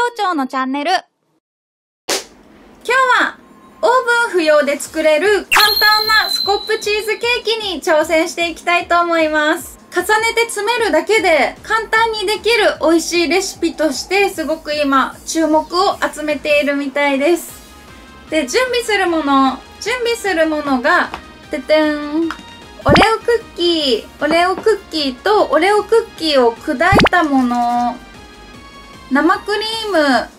長のチャンネル。今日はオーブン不要で作れる簡単なスコップチーズケーキに挑戦していきたいと思います。重ねて詰めるだけで簡単にできる美味しいレシピとしてすごく今注目を集めているみたいです。で、準備するものがててん、オレオクッキーとオレオクッキーを砕いたもの、生クリーム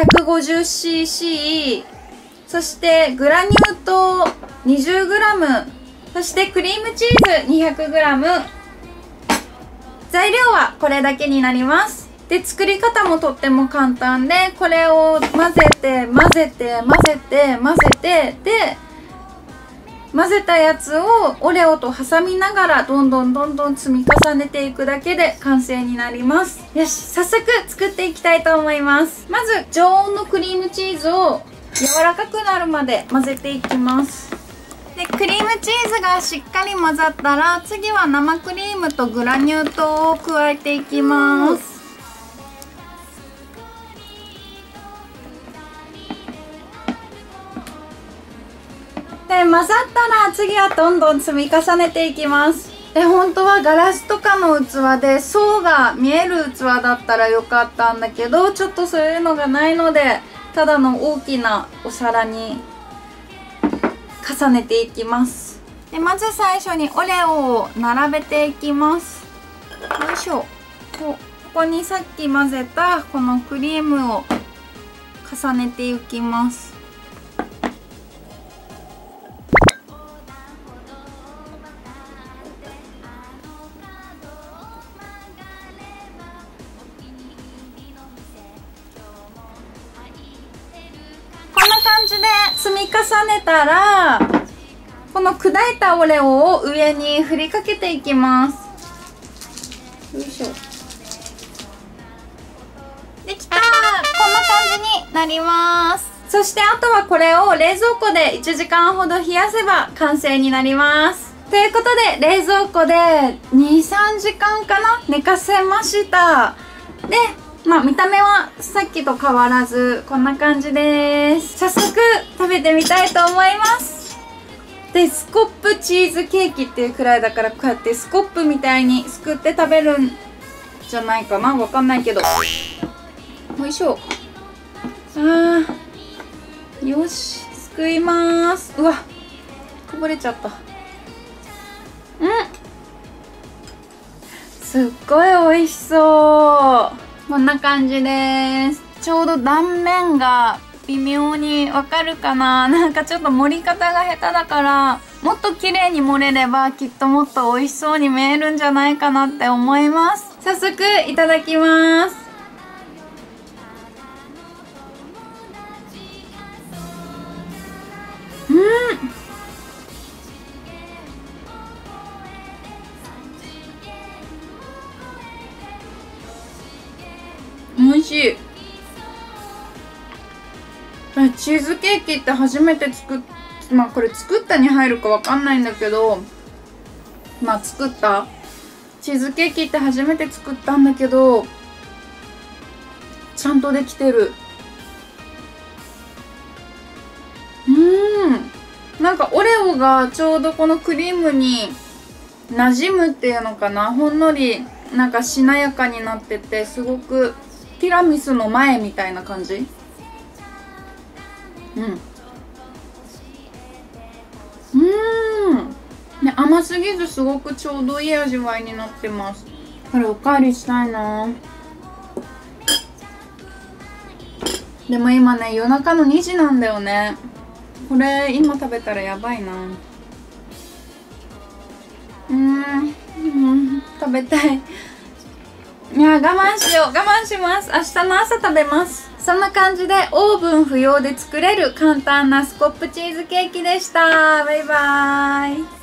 150cc、 そしてグラニュー糖 20g、 そしてクリームチーズ 200g。 材料はこれだけになります。で、作り方もとっても簡単で、これを混ぜてで、混ぜたやつをオレオと挟みながらどんどん積み重ねていくだけで完成になります。よし、早速作っていきたいと思います。まず常温のクリームチーズを柔らかくなるまで混ぜていきます。で、クリームチーズがしっかり混ざったら、次は生クリームとグラニュー糖を加えていきます。で、混ざったら次はどんどん積み重ねていきます。で、本当はガラスとかの器で層が見える器だったらよかったんだけど、ちょっとそういうのがないので、ただの大きなお皿に重ねていきます。で、まず最初にオレオを並べていきます。よいしょ。ここにさっき混ぜたこのクリームを重ねていきます。こんな感じで積み重ねたら、この砕いたオレオを上に振りかけていきます。よいしょ。できたー。こんな感じになります。そしてあとはこれを冷蔵庫で1時間ほど冷やせば完成になります。ということで、冷蔵庫で 2,3 時間かな、寝かせました。で、見た目はさっきと変わらずこんな感じです。早速食べてみたいと思います。で、スコップチーズケーキっていうくらいだから、こうやってスコップみたいにすくって食べるんじゃないかな、わかんないけど。よいしょ。よし、すくいます。うわ、こぼれちゃった。すっごい美味しそう。こんな感じです。ちょうど断面が微妙にわかるかな。なんかちょっと盛り方が下手だから、もっと綺麗に盛れればきっともっと美味しそうに見えるんじゃないかなって思います。早速いただきます。美味しい。チーズケーキって初めてこれ作ったに入るかわかんないんだけど、作ったチーズケーキって初めて作ったんだけど、ちゃんとできてる。なんかオレオがちょうどこのクリームに馴染むっていうのかな、ほんのりなんかしなやかになってて、すごくティラミスの前みたいな感じ。ね、甘すぎずすごくちょうどいい味わいになってます。これおかわりしたいな。でも今ね、夜中の2時なんだよね。これ今食べたらやばいな。食べたい。いや、我慢します。明日の朝食べます。そんな感じでオーブン不要で作れる簡単なスコップチーズケーキでした。バイバーイ。